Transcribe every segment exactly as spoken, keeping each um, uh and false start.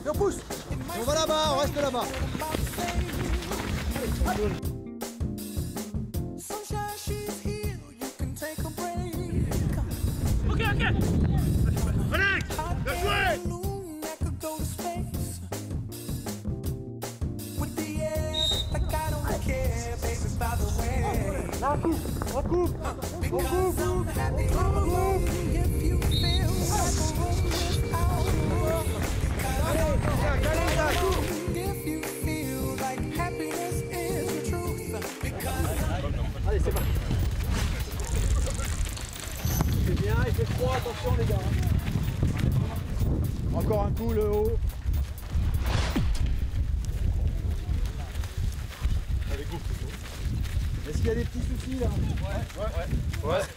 Et on pousse. On va là-bas, on reste là-bas. Ok, ok. Relax. Bien joué. La coupe, on coupe, on coupe, on coupe. Allez, c'est parti. C'est bien, il fait froid, attention les gars. Encore un coup le haut. Allez, go. Est-ce qu'il y a des petits soucis là? Ouais, ouais, ouais. Ouais.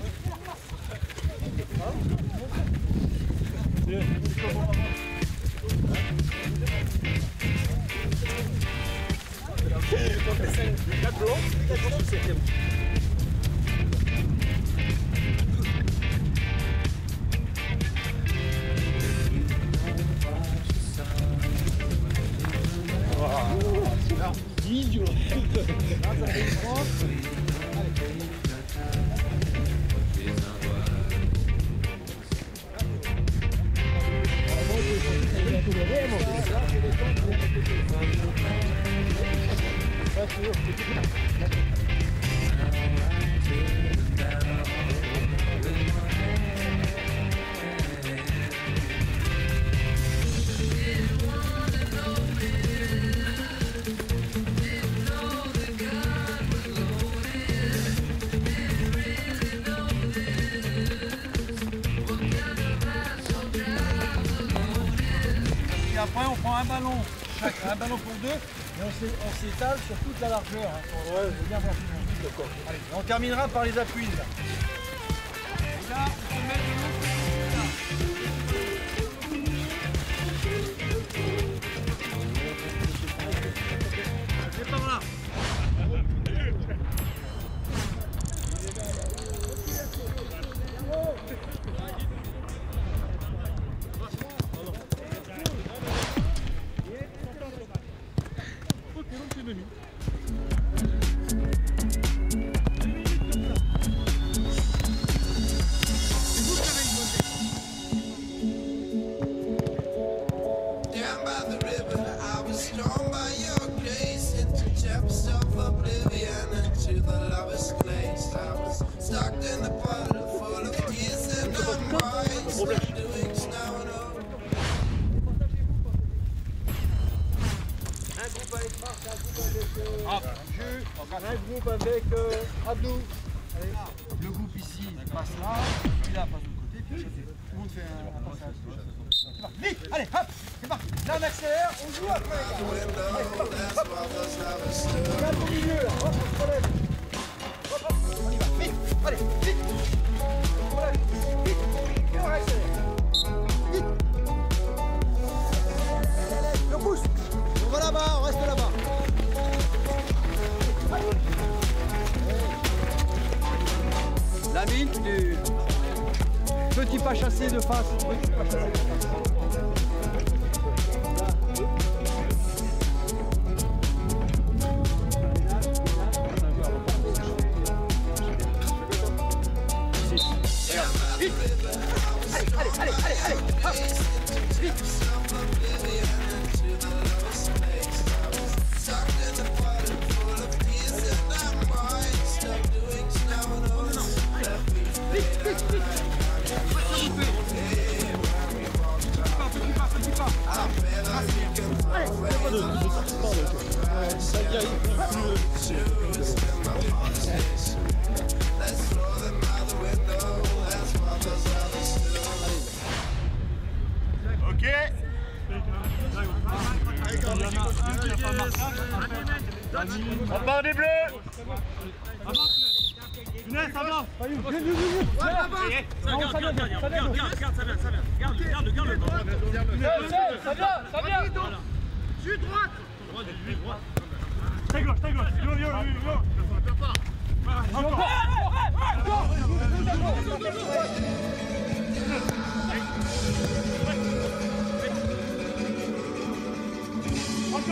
Idiot. Ça fait une France. Après on prend un ballon, chaque, un ballon pour deux, et on s'étale sur toute la largeur. Hein. Ouais, je veux bien faire ça. D'accord. Allez, on terminera par les appuis là. Et là, on peut mettre le c'est par là. Un groupe avec euh, Abdou. Allez, le groupe ici passe là, celui-là passe de l'autre côté, puis tout le monde fait un, un passage. C'est parti. Vite, allez, hop, c'est parti. Là on accélère, on joue après les gars. Allez, c'est parti, hop. On regarde au milieu là, hop, on se relève. Hop, hop, on y va, vite, allez, vite. On se relève, vite, et on accélère. Vite. Et on pousse. On va là-bas, on reste là-bas. La mine du petit pas chassé de face. Petit pas chassé de face. Vite. Allez, allez, allez, allez, hop. Vite. Ok. On part des bleus. Younes, ça va. Ouais, ça vient, ça vient, regarde, regarde, ça vient, ça vient. Regarde, regarde, regarde. Ça vient, ça vient. Je suis droite. Droite, droite. Très gauche, très gauche. Viens, viens, viens. Encore.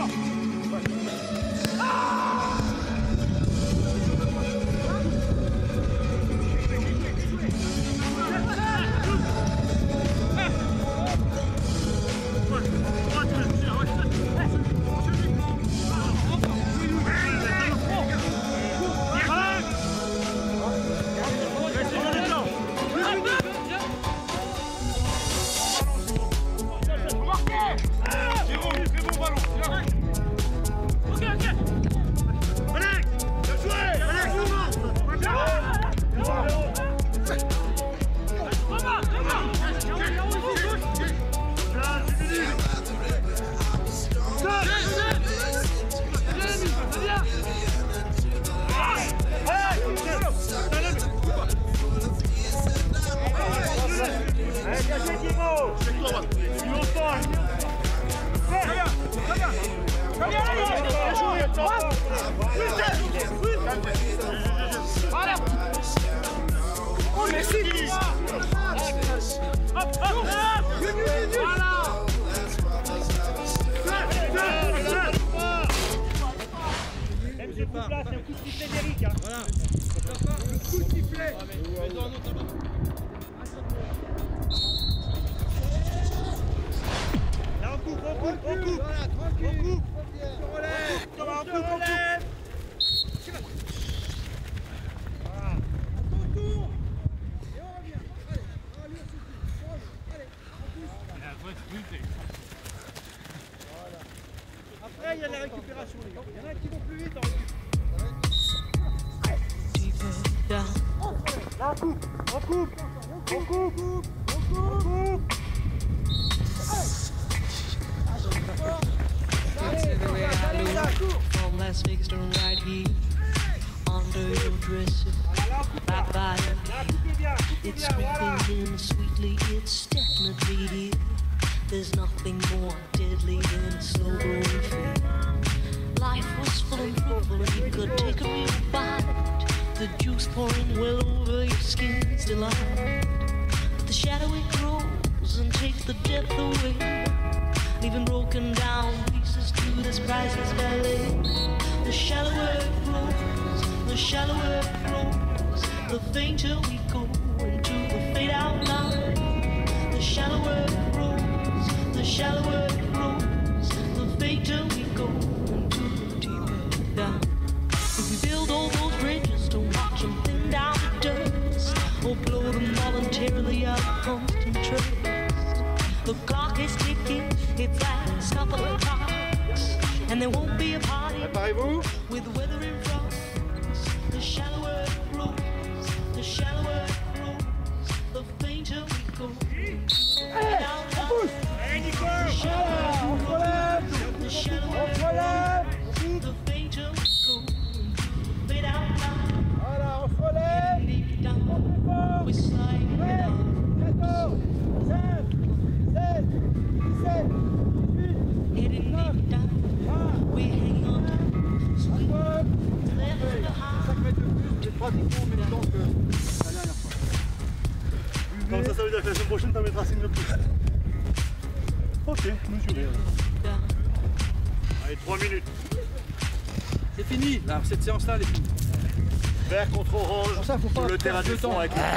Après, il y a la récupération, les gars. Il y en a qui vont plus vite en récup. Là, on coupe, on coupe, on coupe, on coupe. From Las Vegas to right here, under your dress, bye bye. It's creeping in sweetly, it's definitely here. There's nothing more deadly than a slow growing fear. Life was full and fruitful and you could take a real bite. The juice pouring well over your skin's delight. But the shadow it grows and takes the depth away, leaving broken down pieces to this priceless ballet. The shallower it grows, the shallower it grows, the fainter we go into the fade out line. The shallower it grows, the shallower it grows, the fainter we go into the deeper down. If we build all those bridges to watch them thin down to dust, or blow them voluntarily out of constant trust, the clock is ticking, it's last couple of clocks, and there won't be a party with the weather in front. The shallower it grows, the shallower it grows, the fainter we go. Hey, on pousse. The shallower it grows, the shallower it grows, the fainter we go. Fade out line. Voilà, on se relève. Deep down, we slide down. quatorze, quinze, seize, dix-sept, dix-huit, Heading deep down, we hang on to sweet left behind. cinq mètres de plus, j'ai pratiquement en même temps que la dernière fois. Comme ça, ça veut dire que la semaine prochaine, t'en mettras signe de plus. Ok, mesuré. Allez, trois minutes. C'est fini, là, cette séance-là, elle est finie. Vert contre orange, Pour ça, faut pas le terrain perdre du de fond temps. avec le...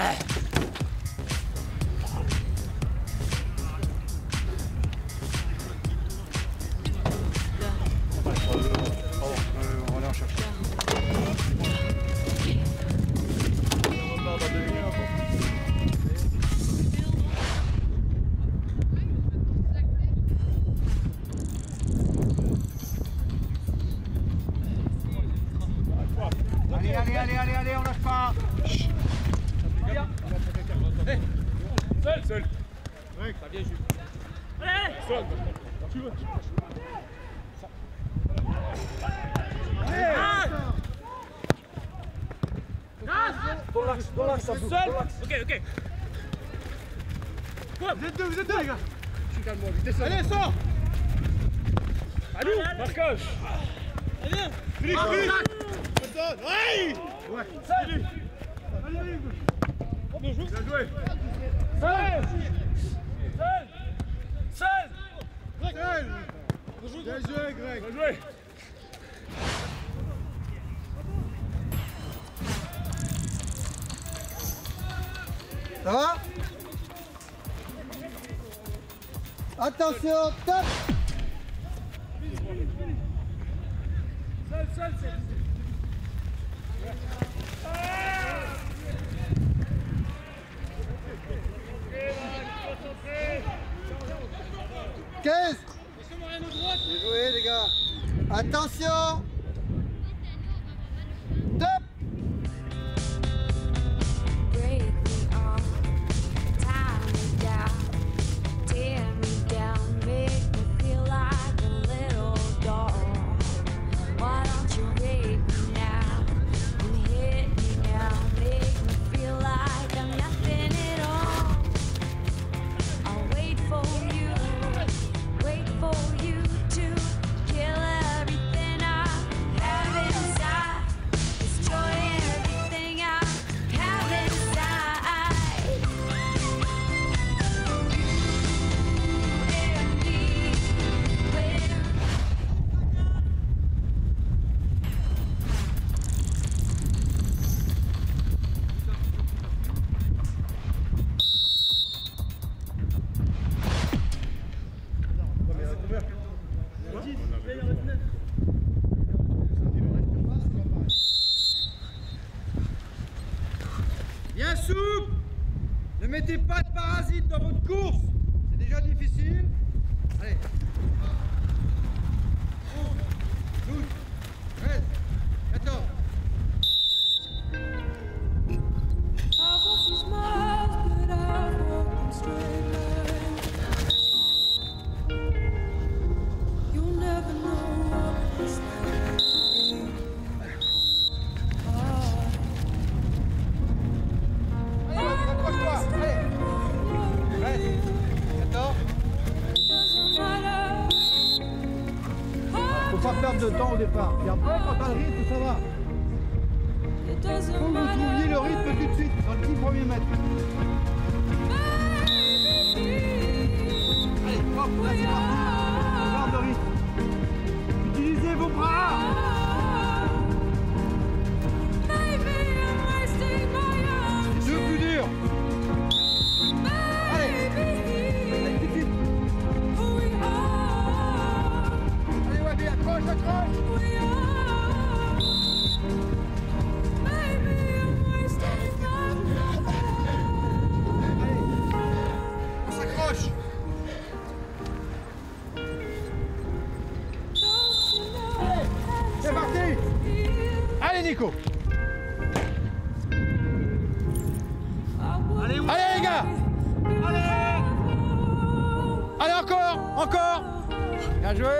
Allez, allez, allez, allez, allez, on lâche pas. Seul, seul. Ouais, ça vient juste. Allez, seul. Tu veux. Dans l'axe, dans l'axe, Abdou, Seul. dans l'axe. Ok, ok. Vous êtes deux, vous êtes deux, les gars. Je suis calme-moi, je descends. Allez, sors. Allô, marquage. Allez, Félix, Félix. Ouais. Ouais. salut. Allez, allez. Bien joué. Bien joué. Seul. Seul. Seul. Seul. Bonjour. Bien joué, Greg. Bien joué. Ça va? Attention, top! Seul, seul, seul. quinze. Bien joué les gars. Attention. Top. Break me off, tie me down, tear me down, make me feel like a little doll. Why don't you rape me now and hit me now, make me feel like I'm nothing at all. I'll wait for you, wait for you to kill everything I have inside, destroy everything I have inside. You and me, we're Bien souple. Ne mettez pas de parasites dans votre course. C'est déjà difficile. Allez. onze, douze, treize, quatorze. I've walked these miles, but I've walked in straight lines. You'll never know what it's like to be. Allez, rapproche-toi. Allez. treize, quatorze. Doesn't matter. Faut pas perdre de temps au départ. Et après, quand t'as le rythme, ça va. It doesn't Faut que vous matter. trouviez le rythme tout de suite, dans le dix premiers mètres. Allez, hop, là c'est parti. Garde le rythme. Utilisez vos bras. C'est deux plus dur. Allez, allez, tout de suite. Allez, ouais, bien, accroche, accroche. Allez, on s'accroche. Allez, c'est parti. Allez, Nico. Allez, les gars. Allez. Allez, encore, encore. Bien joué.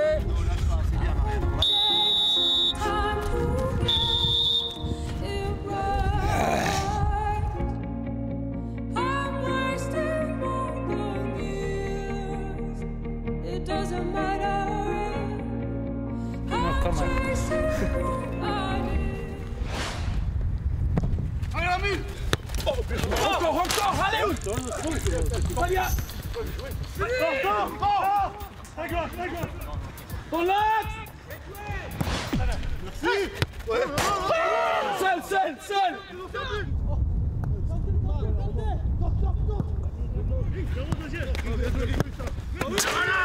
It doesn't matter. Allez, la mule. Encore, encore, allez. Allez, encore, encore. Ta gauche, ta gauche. Ton l'axe. Merci. Seul, seul, seul. Voilà.